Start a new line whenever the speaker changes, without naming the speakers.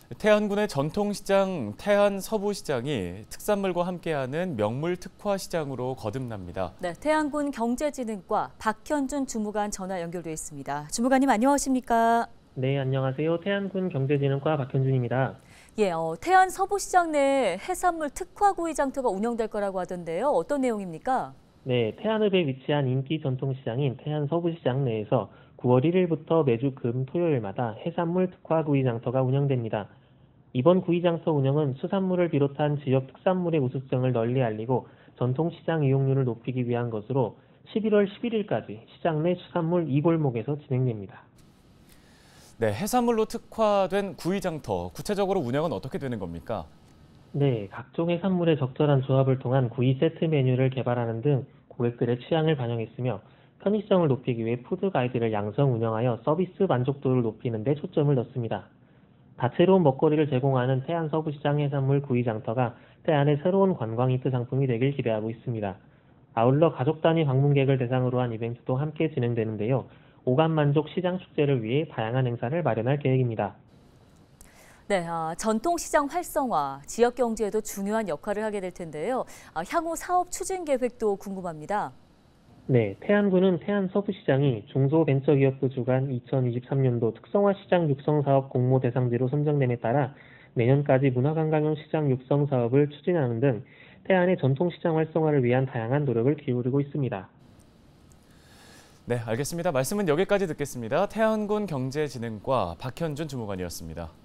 태안군의 전통시장 태안서부시장이 특산물과 함께하는 명물 특화 시장으로 거듭납니다.
네, 태안군 경제진흥과 박현준 주무관 전화 연결돼 있습니다. 주무관님 안녕하십니까?
네, 안녕하세요. 태안군 경제진흥과 박현준입니다.
예, 태안서부시장 내 해산물 특화구이 장터가 운영될 거라고 하던데요. 어떤 내용입니까?
네, 태안읍에 위치한 인기 전통시장인 태안서부시장 내에서 9월 1일부터 매주 금, 토요일마다 해산물 특화 구이 장터가 운영됩니다. 이번 구이 장터 운영은 수산물을 비롯한 지역 특산물의 우수성을 널리 알리고 전통시장 이용률을 높이기 위한 것으로 11월 11일까지 시장 내 수산물 2골목에서 진행됩니다.
네, 해산물로 특화된 구이 장터, 구체적으로 운영은 어떻게 되는 겁니까?
네, 각종 해산물의 적절한 조합을 통한 구이 세트 메뉴를 개발하는 등 고객들의 취향을 반영했으며 편의성을 높이기 위해 푸드 가이드를 양성 운영하여 서비스 만족도를 높이는 데 초점을 뒀습니다. 다채로운 먹거리를 제공하는 태안서부시장 해산물 구이 장터가 태안의 새로운 관광 히트 상품이 되길 기대하고 있습니다. 아울러 가족 단위 방문객을 대상으로 한 이벤트도 함께 진행되는데요. 오감 만족 시장 축제를 위해 다양한 행사를 마련할 계획입니다.
네, 전통시장 활성화, 지역 경제에도 중요한 역할을 하게 될 텐데요. 향후 사업 추진 계획도 궁금합니다.
네, 태안군은 태안서부시장이 중소벤처기업부 주관 2023년도 특성화 시장 육성 사업 공모 대상지로 선정됨에 따라 내년까지 문화관광형 시장 육성 사업을 추진하는 등 태안의 전통시장 활성화를 위한 다양한 노력을 기울이고 있습니다.
네, 알겠습니다. 말씀은 여기까지 듣겠습니다. 태안군 경제진흥과 박현준 주무관이었습니다.